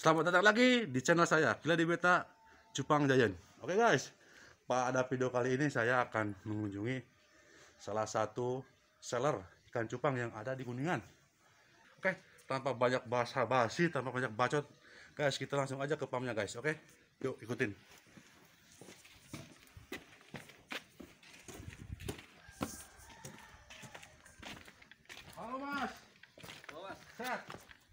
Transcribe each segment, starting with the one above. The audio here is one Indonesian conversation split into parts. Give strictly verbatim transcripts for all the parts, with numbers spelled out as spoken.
Selamat datang lagi di channel saya, Gila di Beta Cupang Giant. Oke guys, pada video kali ini saya akan mengunjungi salah satu seller ikan cupang yang ada di Kuningan. Oke, tanpa banyak basa-basi, tanpa banyak bacot, guys, kita langsung aja ke farmnya guys. Oke, yuk ikutin. Halo mas. Halo mas. Sehat.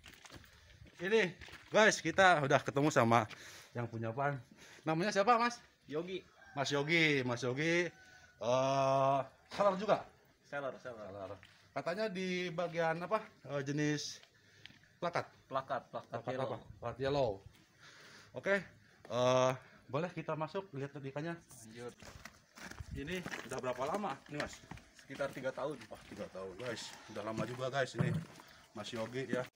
Ini guys, kita udah ketemu sama yang punya farm. Namanya siapa mas? Yogi. Mas Yogi, Mas Yogi, uh, seller juga. Seller, seller. Seller. Katanya di bagian apa? Uh, jenis plakat. Plakat, plakat, Plakat yellow. apa? Plakat yellow. Oke, uh, boleh kita masuk lihat ikannya. Lanjut. Ini udah berapa lama nih mas? Sekitar tiga tahun. Wah, tiga tahun guys. Udah lama juga guys ini. Mas Yogi ya.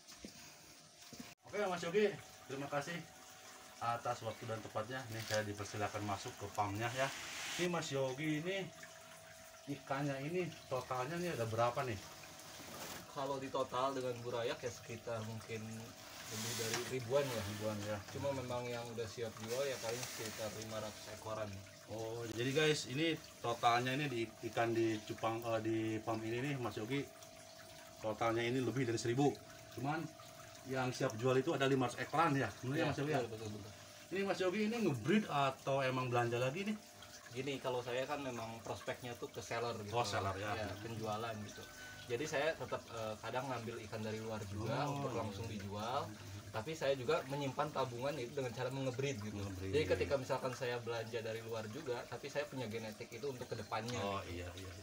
Oke Mas Yogi, terima kasih atas waktu dan tempatnya. Nih saya dipersilakan masuk ke farmnya ya. Ini Mas Yogi ini ikannya ini totalnya nih ada berapa nih? Kalau di total dengan burayak ya sekitar mungkin lebih dari ribuan ya. Ribuan ya. Cuma memang yang udah siap jual ya paling sekitar lima ratus ekoran. Oh, jadi guys, ini totalnya ini di ikan di cupang eh, di farm ini nih Mas Yogi totalnya ini lebih dari seribu. Cuman yang siap jual itu ada lima ratus ekoran ya. Benar ya, Mas Yogi? Betul, betul, betul. Ini Mas Yogi ini ngebreed atau emang belanja lagi nih? Gini, kalau saya kan memang prospeknya tuh ke seller gitu. Oh, seller ya. Penjualan gitu. Jadi saya tetap eh, kadang ngambil ikan dari luar juga Oh, untuk langsung dijual. Tapi saya juga menyimpan tabungan itu dengan cara mengebreed gitu. Ngebreed. Jadi ketika misalkan saya belanja dari luar juga, tapi saya punya genetik itu untuk kedepannya. Oh iya iya.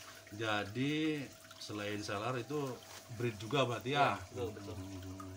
Jadi selain seller itu breed juga berarti ya? Ya, betul, betul. Hmm.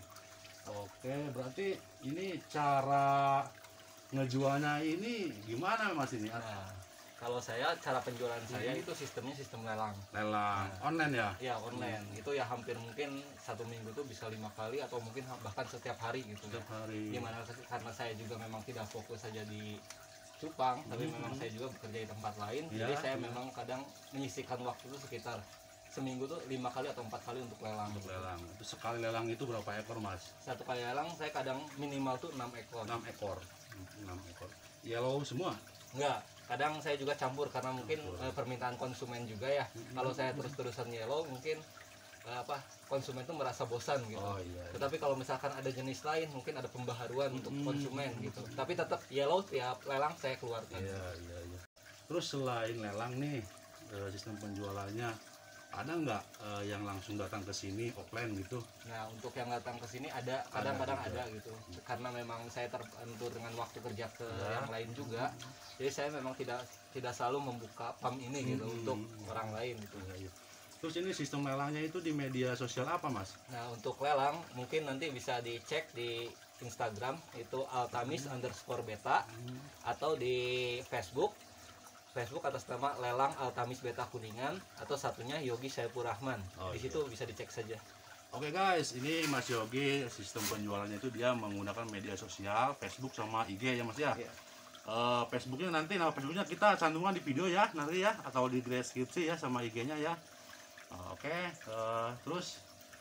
Oke, berarti ini cara ngejualnya ini gimana mas ini? Nah, kalau saya cara penjualan saya itu sistemnya sistem lelang. Lelang online ya? Ya online. Itu ya hampir mungkin satu minggu tuh bisa lima kali atau mungkin bahkan setiap hari gitu. Setiap hari. Gimana karena saya juga memang tidak fokus saja di cupang, tapi memang saya juga bekerja di tempat lain. Ya, Jadi saya ya. memang kadang menyisihkan waktu itu sekitar seminggu tuh lima kali atau empat kali untuk lelang. Untuk lelang. Itu sekali lelang itu berapa ekor mas? Satu kali lelang saya kadang minimal tuh enam ekor. enam ekor. enam ekor. Yellow semua? Enggak, kadang saya juga campur karena mungkin Campur. eh, permintaan konsumen juga ya. Kalau saya terus-terusan yellow mungkin eh, apa konsumen tuh merasa bosan gitu. Oh iya. iya. Tetapi kalau misalkan ada jenis lain mungkin ada pembaharuan untuk Hmm. konsumen gitu. Tapi tetap yellow tiap lelang saya keluarkan. Iya iya iya. Terus selain lelang nih eh, sistem penjualannya ada nggak eh, yang langsung datang ke sini offline gitu? Nah untuk yang datang ke sini ada kadang-kadang juga. ada gitu. Karena memang saya terbentur dengan waktu kerja ke Ya. yang lain juga. Jadi saya memang tidak tidak selalu membuka farm ini gitu Hmm. untuk orang lain gitu. Iya, iya. Terus ini sistem lelangnya itu di media sosial apa mas? Nah untuk lelang mungkin nanti bisa dicek di Instagram itu altamis underscore beta atau di Facebook Facebook atas nama lelang Altamis Beta Kuningan atau satunya Yogi Saiful Rahman. Oh, Di situ bisa dicek saja. Oke guys, ini Mas Yogi sistem penjualannya itu dia menggunakan media sosial Facebook sama I G ya mas ya. Iya. Eh, Facebooknya nanti nama Facebooknya kita cantumkan di video ya nanti ya atau di deskripsi ya sama I G-nya ya. Oke, eh, terus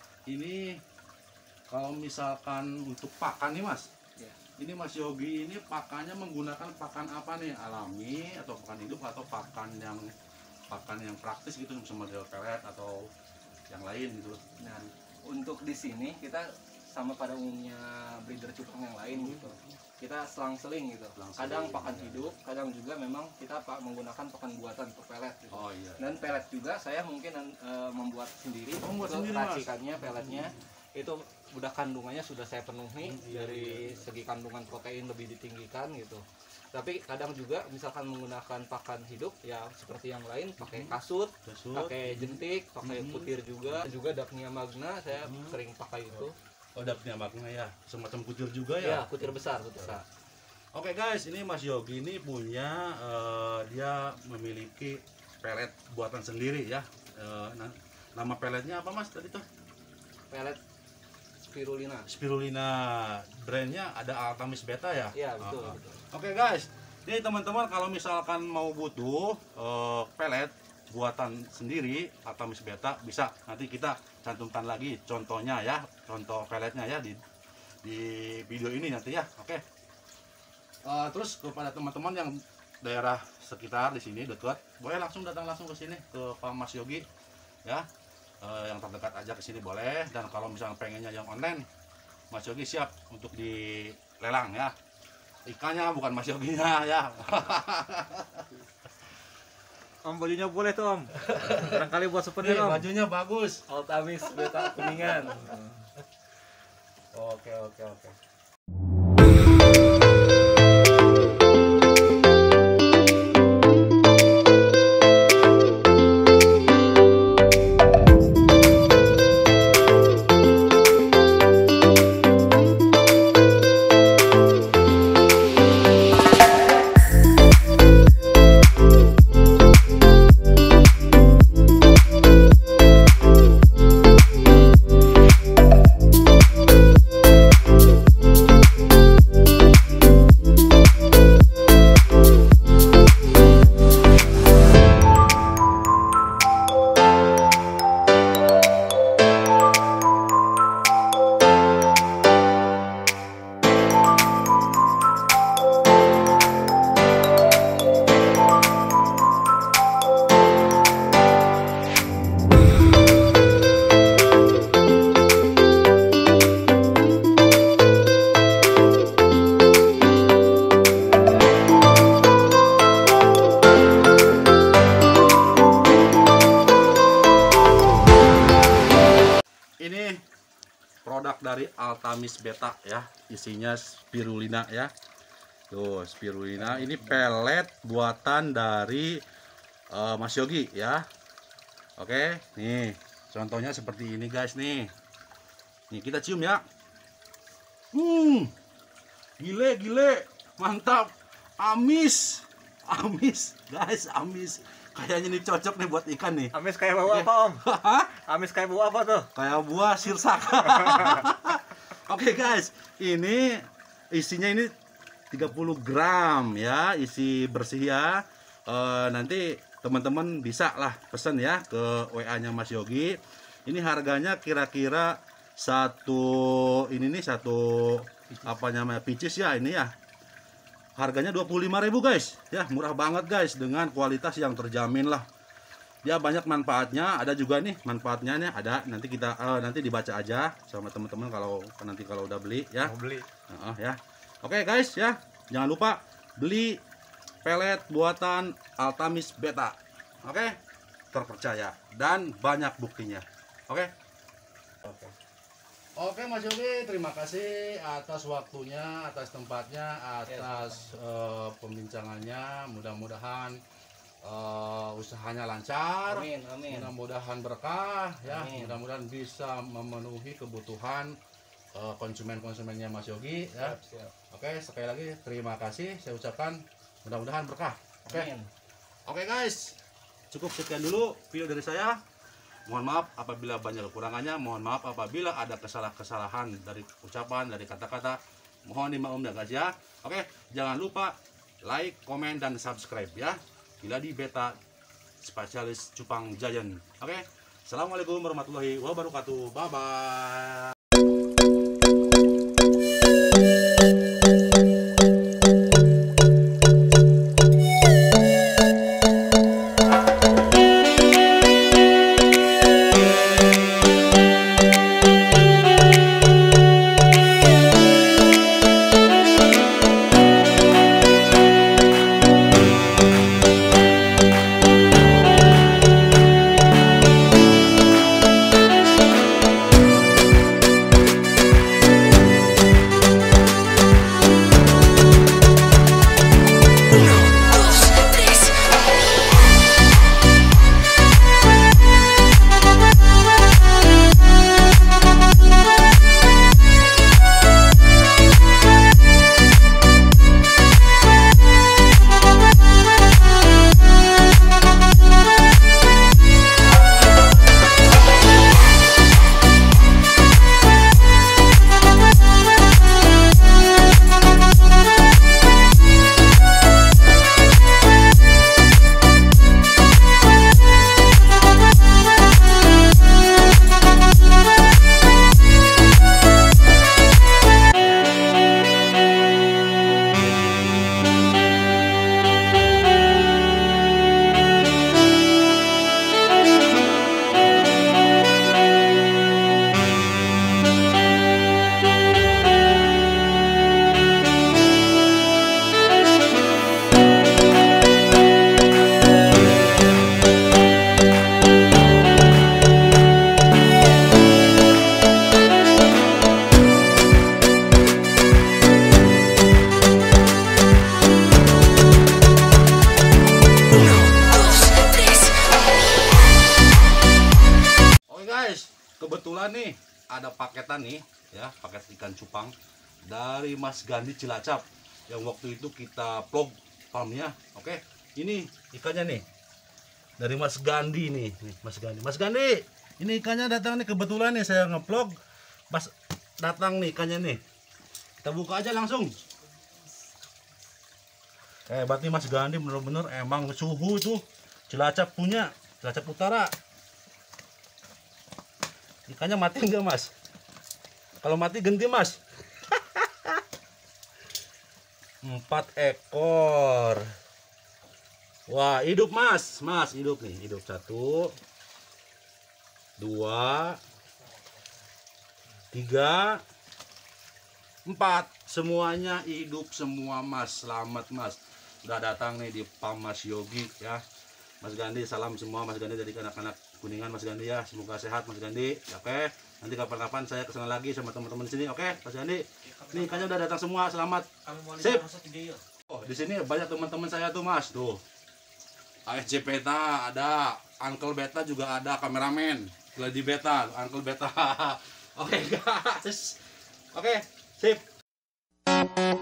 ini kalau misalkan untuk pakan nih mas. Ya. Ini Mas Yogi ini pakannya menggunakan pakan apa nih? Alami atau pakan hidup atau pakan yang pakan yang praktis gitu misalnya model pelet atau yang lain gitu. Nah untuk di sini kita sama pada umumnya breeder cupang yang lain gitu. Kita selang-seling gitu. Selang-seling, Kadang pakan ya. hidup, kadang juga memang kita pak menggunakan pakan buatan untuk pelet. Gitu. Oh iya. Dan pelet juga saya mungkin eh, membuat sendiri. Oh, membuat Untuk sendiri, Mas. racikannya, peletnya itu udah kandungannya sudah saya penuhi Hmm, iya, dari segi kandungan protein lebih ditinggikan gitu. Tapi kadang juga misalkan menggunakan pakan hidup ya seperti yang lain pakai kasut, Kasut. pakai jentik, pakai Hmm. putir juga, juga Daphnia magna saya Hmm. sering pakai itu. Oh dapetnya makna ya, semacam kutil juga Ya, ya. putir besar, putir besar. Oke guys, ini Mas Yogi ini punya eh, dia memiliki pelet buatan sendiri ya. Eh, nah, nama peletnya apa Mas tadi tuh? Pelet spirulina. Spirulina. Brandnya ada Altamis Beta ya? Iya, betul, Ah, ah. betul. Oke guys, ini teman-teman kalau misalkan mau butuh eh, pelet buatan sendiri Altamis Beta bisa nanti kita cantumkan lagi contohnya ya, contoh peletnya ya di di video ini nanti ya. Oke. Uh, terus kepada teman-teman yang daerah sekitar di sini dekat, boleh langsung datang langsung ke sini ke Pak Mas Yogi ya. Uh, yang terdekat aja ke sini boleh. Dan kalau misalnya pengennya yang online, Mas Yogi siap untuk dilelang ya. Ikannya bukan Mas Yoginya ya. Om, bajunya boleh tuh Om. Barangkali buat souvenir Om. Bajunya bagus. Altamis Beta Kuningan. Oke oke oke. Ini produk dari Altamis Beta ya, isinya spirulina ya. Tuh, spirulina ini pelet buatan dari uh, Mas Yogi ya. Oke, nih contohnya seperti ini guys nih. Nih kita cium ya. Hmm, gile gile, mantap, amis, amis guys, amis. Kayaknya ini cocok nih buat ikan nih. Amis kayak bau apa Om? Amis kayak bau apa tuh? Kayak buah sirsak. Oke guys, ini isinya ini tiga puluh gram ya, isi bersih ya. E, nanti teman-teman bisa lah pesen ya ke W A-nya Mas Yogi. Ini harganya kira-kira satu ini nih satu apa namanya picis ya ini ya. Harganya dua puluh lima ribu guys. Ya, murah banget guys dengan kualitas yang terjamin lah. Ya banyak manfaatnya, ada juga nih manfaatnya nih ada. Nanti kita uh, nanti dibaca aja sama teman-teman kalau nanti kalau udah beli ya. Mau beli. Uh, ya. Oke guys ya. Jangan lupa beli pelet buatan Altamis Beta. Oke? Terpercaya dan banyak buktinya. Oke? Oke. Oke Mas Yogi, terima kasih atas waktunya, atas tempatnya, atas uh, pembincangannya. Mudah-mudahan uh, usahanya lancar, Amin, amin. mudah-mudahan berkah, ya, Amin. mudah-mudahan bisa memenuhi kebutuhan uh, konsumen-konsumennya Mas Yogi. Ya. Siap, siap. Oke, sekali lagi terima kasih. Saya ucapkan mudah-mudahan berkah. Oke, Amin. oke guys, cukup sekian dulu video dari saya. Mohon maaf apabila banyak kekurangannya, mohon maaf apabila ada kesalahan-kesalahan dari ucapan, dari kata-kata. Mohon dimaklum ya guys ya. Oke, jangan lupa like, komen, dan subscribe ya. Bila di Beta Spesialis Cupang Giant. Oke, assalamualaikum warahmatullahi wabarakatuh. Bye bye. kebetulan nih ada paketan nih ya, paket ikan cupang dari Mas Gandhi Cilacap yang waktu itu kita vlog farmnya. Oke, ini ikannya nih dari Mas Gandhi nih, nih Mas Gandhi. Mas Gandhi, ini ikannya datang nih, kebetulan nih saya ngevlog pas datang nih ikannya nih. Kita buka aja langsung. Eh, berarti Mas Gandhi bener-bener emang suhu tuh Cilacap punya, Cilacap Utara. Ikannya mati enggak, Mas? Kalau mati ganti, Mas. Empat ekor. Wah, hidup, Mas. Mas, hidup nih. Hidup satu, dua, tiga, empat. Semuanya hidup semua, Mas. Selamat, Mas. Udah datang nih di Farm Mas Yogi ya. Mas Gandhi, salam semua Mas Gandhi dari anak-anak Kuningan, Mas Gandhi ya. Semoga sehat Mas Gandhi. Oke. Nanti kapan-kapan saya kesana lagi sama teman-teman sini. Oke, Mas Gandhi. Nih ikannya udah datang semua. Selamat. Sip. Oh, di sini banyak teman-teman saya tuh, Mas. Tuh. A S J Beta ada, Uncle Beta juga ada, kameramen. Gladi Beta, Uncle Beta. Oke, guys. Oke, sip.